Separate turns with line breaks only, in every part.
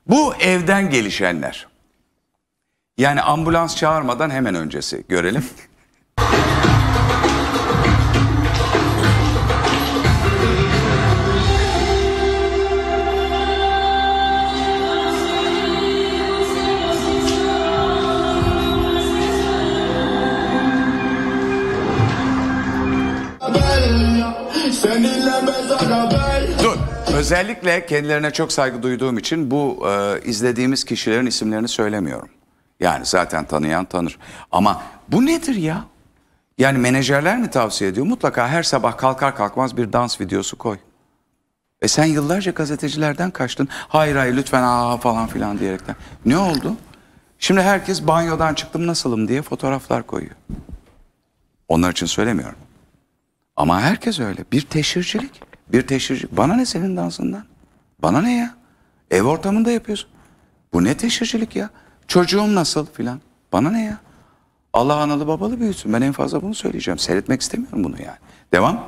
Bu evden gelişenler. Yani ambulans çağırmadan hemen öncesi. Görelim. Dur. Özellikle kendilerine çok saygı duyduğum için bu izlediğimiz kişilerin isimlerini söylemiyorum. Yani zaten tanıyan tanır. Ama bu nedir ya? Yani menajerler mi tavsiye ediyor? Mutlaka her sabah kalkar kalkmaz bir dans videosu koy. Sen yıllarca gazetecilerden kaçtın. Hayır hayır lütfen falan filan diyerekten. Ne oldu? Şimdi herkes banyodan çıktım nasılım diye fotoğraflar koyuyor. Onlar için söylemiyorum. Ama herkes öyle. Bir teşhircilik. Bir teşhircilik. Bana ne senin dansından? Bana ne ya? Ev ortamında yapıyorsun. Bu ne teşhircilik ya? Çocuğum nasıl filan? Bana ne ya? Allah analı babalı büyütsün. Ben en fazla bunu söyleyeceğim. Seyretmek istemiyorum bunu yani. Devam.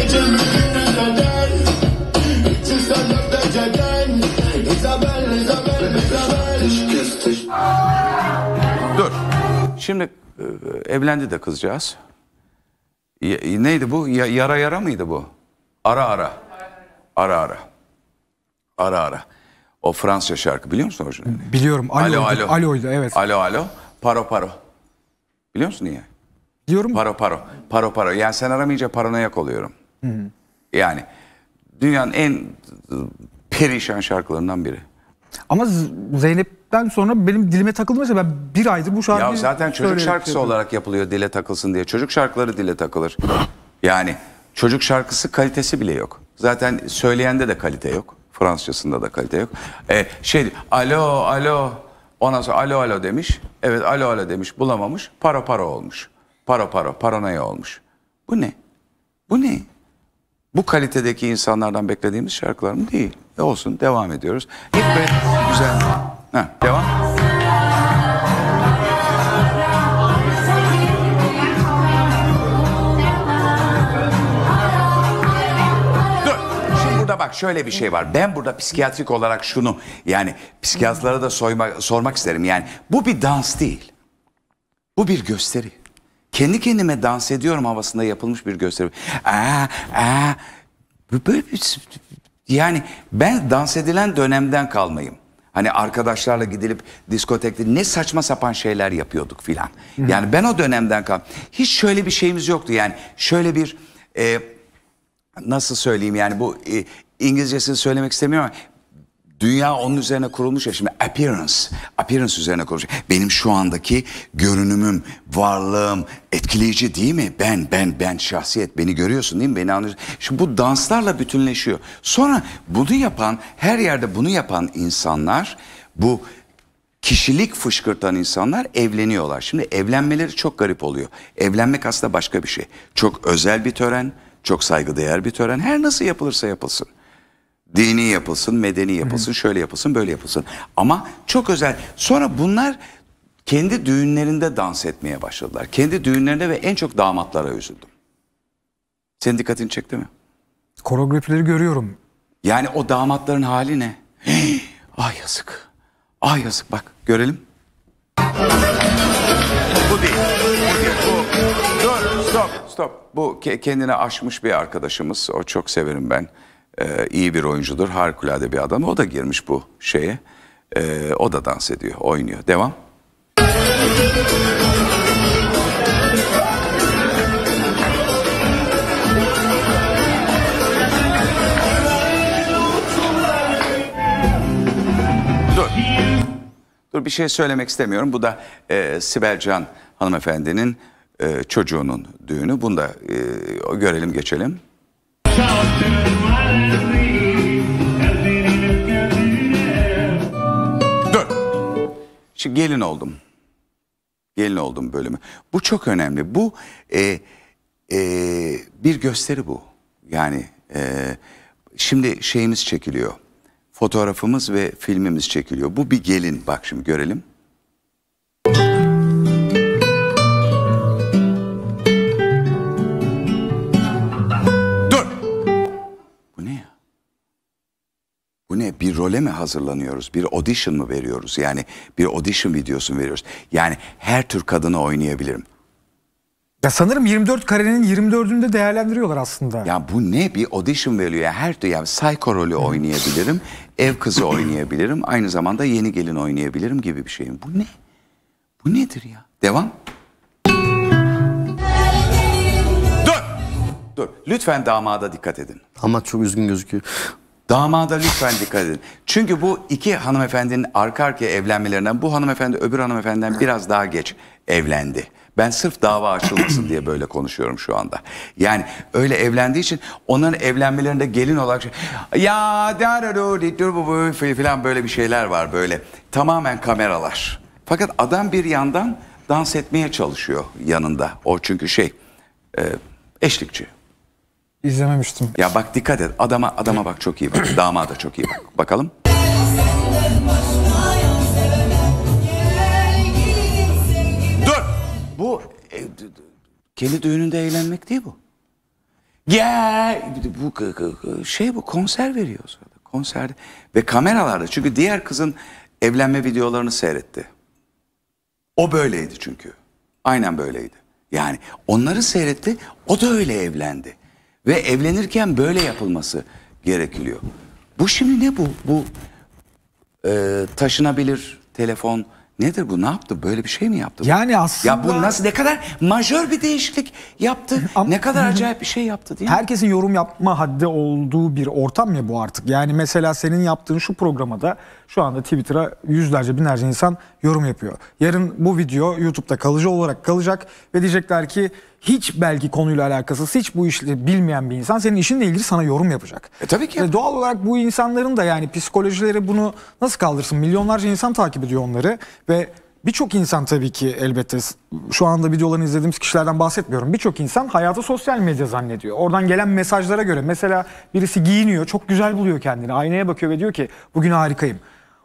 Dur. Şimdi evlendi de kızcağız. Neydi bu? Yara yara mıydı bu? Ara ara. Ara ara. Ara ara. O Fransızca şarkı biliyor musun orijinalini?
Biliyorum.
Alo alo.
Alo'ydu evet.
Alo alo. Paro paro. Biliyor musun niye?
Biliyorum.
Paro paro. Paro paro. Yani sen aramayınca paranoyak oluyorum. Yani dünyanın en perişan şarkılarından biri.
Ama Zeynep'ten sonra benim dilime takıldı mesela, ben bir aydır bu şarkıyı...
Ya zaten çocuk şarkısı olarak yapılıyor dile takılsın diye. Çocuk şarkıları dile takılır. Yani çocuk şarkısı kalitesi bile yok. Zaten söyleyende de kalite yok. Fransızcasında da kalite yok. Alo alo. Ondan sonra alo alo demiş. Evet alo alo demiş, bulamamış. Paro paro olmuş. Paro paro. Paranoya olmuş. Bu ne? Bu ne? Bu kalitedeki insanlardan beklediğimiz şarkılar mı? Değil. Olsun, devam ediyoruz. İlk ve güzel. Devam. Dur. Şimdi burada bak şöyle bir şey var. Ben burada psikiyatrik olarak şunu, yani psikiyatrlara da sormak isterim. Yani bu bir dans değil. Bu bir gösteri. Kendi kendime dans ediyorum havasında yapılmış bir gösteri. Böyle bir, yani ben dans edilen dönemden kalmayım. Hani arkadaşlarla gidilip diskotekte ne saçma sapan şeyler yapıyorduk filan. Yani ben o dönemden hiç şöyle bir şeyimiz yoktu. Yani şöyle bir nasıl söyleyeyim, yani bu İngilizcesini söylemek istemiyorum ama dünya onun üzerine kurulmuş ya, şimdi appearance üzerine kurulmuş. Benim şu andaki görünümüm, varlığım etkileyici değil mi? Ben şahsiyet, beni görüyorsun değil mi? Beni anlıyorsun. Şimdi bu danslarla bütünleşiyor. Sonra bunu yapan, her yerde bunu yapan insanlar, bu kişilik fışkırtan insanlar evleniyorlar. Şimdi evlenmeleri çok garip oluyor. Evlenmek aslında başka bir şey. Çok özel bir tören, çok saygıdeğer bir tören. Her nasıl yapılırsa yapılsın. Dini yapılsın, medeni yapılsın, şöyle yapılsın, böyle yapılsın. Ama çok özel. Sonra bunlar kendi düğünlerinde dans etmeye başladılar. Kendi düğünlerinde ve en çok damatlara üzüldüm. Senin dikkatini çekti mi?
Koreografileri görüyorum.
Yani o damatların hali ne? Ah yazık. Ah yazık, bak görelim. Bu değil. Dur, stop. Bu kendini aşmış bir arkadaşımız. O çok severim ben. İyi bir oyuncudur, harikulade bir adam. O da girmiş bu şeye. O da dans ediyor, oynuyor. Devam. Dur, bir şey söylemek istemiyorum. Bu da Sibel Can hanımefendinin çocuğunun düğünü. Bunu da görelim, geçelim. Dur. Şimdi gelin oldum. Gelin oldum bölümü. Bu çok önemli. Bu bir gösteri bu. Yani şimdi şeyimiz çekiliyor. Fotoğrafımız ve filmimiz çekiliyor. Bu bir gelin. Bak şimdi görelim. Dur. Bu ne ya? Bu ne? Bir bir role mi hazırlanıyoruz? Bir audition mı veriyoruz? Yani bir audition videosu mu veriyoruz? Yani her tür kadını oynayabilirim.
Ya sanırım 24 karenin 24'ünde değerlendiriyorlar aslında.
Ya bu ne? Bir audition veriliyor. Yani her tür, yani psycho rolü oynayabilirim. Ev kızı oynayabilirim. Aynı zamanda yeni gelin oynayabilirim gibi bir şey mi? Bu ne? Bu nedir ya? Devam. Dur. Lütfen damada dikkat edin.
Ama çok üzgün gözüküyor.
Damada lütfen dikkat edin. Çünkü bu iki hanımefendinin arka arkaya evlenmelerinden, bu hanımefendi öbür hanımefendiden biraz daha geç evlendi. Ben sırf dava açılmasın diye böyle konuşuyorum şu anda. Yani öyle evlendiği için onların evlenmelerinde gelin olarak ya falan böyle bir şeyler var böyle. Tamamen kameralar. Fakat adam bir yandan dans etmeye çalışıyor yanında. O çünkü eşlikçi.
İzlememiştim.
Ya bak dikkat et. Adama bak, çok iyi bak. Damada çok iyi bak. Bakalım. Dur. Bu kendi düğününde eğlenmek değil bu. Gel. Bu konser veriyor sonra. Konserde ve kameralarda, çünkü diğer kızın evlenme videolarını seyretti. O böyleydi çünkü. Aynen böyleydi. Yani onları seyretti. O da öyle evlendi. Ve evlenirken böyle yapılması gerekiyor. Bu şimdi ne bu? Bu taşınabilir telefon nedir bu? Ne yaptı? Böyle bir şey mi yaptı?
Yani aslında...
Ya bu nasıl, ne kadar majör bir değişiklik yaptı. Ne kadar acayip bir şey yaptı değil mi?
Herkesin yorum yapma haddi olduğu bir ortam ya bu artık. Yani mesela senin yaptığın şu programa da şu anda Twitter'a yüzlerce binlerce insan yorum yapıyor. Yarın bu video YouTube'da kalıcı olarak kalacak ve diyecekler ki hiç belki konuyla alakasız, hiç bu işle bilmeyen bir insan senin işinle ilgili sana yorum yapacak.
Tabii ki.
Doğal olarak bu insanların da yani psikolojileri bunu nasıl kaldırsın? Milyonlarca insan takip ediyor onları ve birçok insan tabii ki elbette, şu anda videolarını izlediğimiz kişilerden bahsetmiyorum. Birçok insan hayatı sosyal medya zannediyor. Oradan gelen mesajlara göre mesela birisi giyiniyor, çok güzel buluyor kendini. Aynaya bakıyor ve diyor ki bugün harikayım.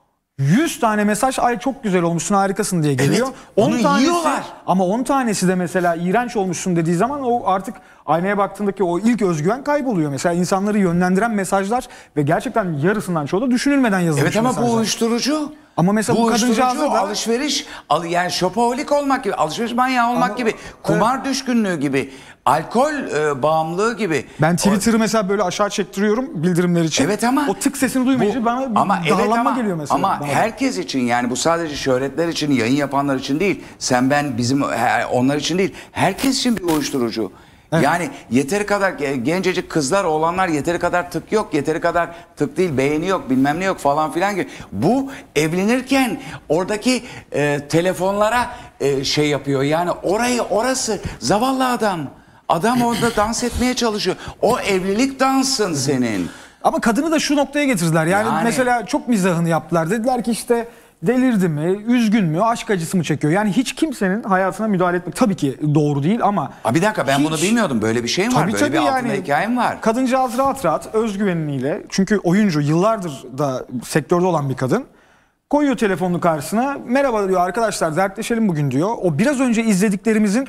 100 tane mesaj ay çok güzel olmuşsun, harikasın diye geliyor.
Evet, onu
10 tanesi
yiyorlar.
ama 10 tanesi de mesela iğrenç olmuşsun dediği zaman o artık aynaya baktığındaki o ilk özgüven kayboluyor. Mesela insanları yönlendiren mesajlar ve gerçekten yarısından çoğu da düşünülmeden yazılmış
Evet ama
mesajlar.
bu uyuşturucu.
Ama mesela bu kadıncağıza da
alışveriş, yani şopoholik olmak gibi, alışveriş manyağı olmak gibi, kumar düşkünlüğü gibi, alkol bağımlılığı gibi.
ben Twitter'ı mesela böyle aşağı çektiriyorum bildirimler için.
Evet ama
o tık sesini duymayınca bana bir dağlanma geliyor mesela.
Ama herkes için, yani bu sadece şöhretler için, yayın yapanlar için değil. Sen, ben, bizim, onlar için değil. Herkes için bir uyuşturucu. Evet. Yani yeteri kadar gencecik kızlar, oğlanlar yeteri kadar tık yok, yeteri kadar tık değil, beğeni yok, bilmem ne yok falan filan gibi. Bu evlenirken oradaki telefonlara şey yapıyor. Yani orası zavallı adam. Adam orada dans etmeye çalışıyor. O evlilik dansın senin.
Ama kadını da şu noktaya getirdiler. Yani mesela çok mizahını yaptılar. Dediler ki işte delirdi mi, üzgün mü, aşk acısı mı çekiyor? Yani hiç kimsenin hayatına müdahale etmek tabii ki doğru değil ama...
Bir dakika, ben bunu bilmiyordum. Böyle bir şey mi var? Böyle bir altında hikayem var.
Kadıncağız rahat rahat özgüveniyle, çünkü oyuncu, yıllardır da sektörde olan bir kadın, koyuyor telefonunu karşısına. Merhaba diyor, arkadaşlar dertleşelim bugün diyor. O biraz önce izlediklerimizin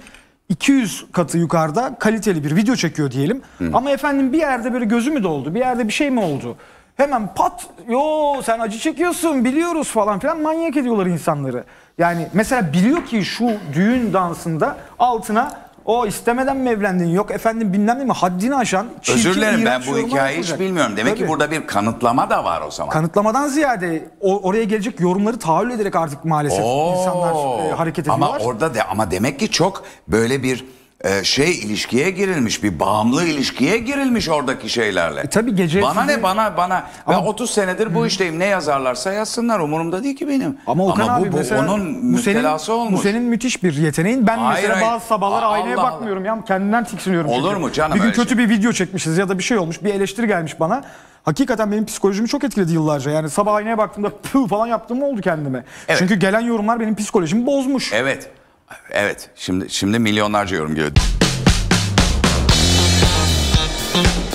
200 katı yukarıda kaliteli bir video çekiyor diyelim. Ama efendim bir yerde böyle gözü mü doldu? Bir yerde bir şey mi oldu? Hemen pat, yo sen acı çekiyorsun biliyoruz falan filan, manyak ediyorlar insanları. Yani mesela biliyor ki şu düğün dansında altına o istemeden mi evlendin, yok efendim bilmem ne mi, haddini aşan çirkin,
özür dilerim, ben bu
yorumlar
hikayeyi hiç
yapılacak.
bilmiyorum. Demek ki burada bir kanıtlama da var o zaman.
Kanıtlamadan ziyade oraya gelecek yorumları tahayyül ederek artık maalesef insanlar hareket ediyorlar.
Ama demek ki çok böyle bir ilişkiye girilmiş, bir bağımlı ilişkiye girilmiş oradaki şeylerle.
Tabii gece...
Bana ben 30 senedir bu işteyim, ne yazarlarsa yazsınlar, umurumda değil ki benim.
Ama Okan abi
bu
mesela,
onun müptelası olmuş.
Bu senin müthiş bir yeteneğin. Ben
Hayır,
mesela bazı sabahlar aynaya
Allah
bakmıyorum ya, kendimden tiksiniyorum.
Olur mu canım?
Bir gün
öyle
kötü
şey.
bir video çekmişiz ya da bir şey olmuş, bir eleştiri gelmiş bana. Hakikaten benim psikolojimi çok etkiledi yıllarca. Yani sabah aynaya baktığımda püh falan yaptığım oldu kendime. Evet. Çünkü gelen yorumlar benim psikolojimi bozmuş.
Evet. Evet. Şimdi milyonlarca yorum geliyor.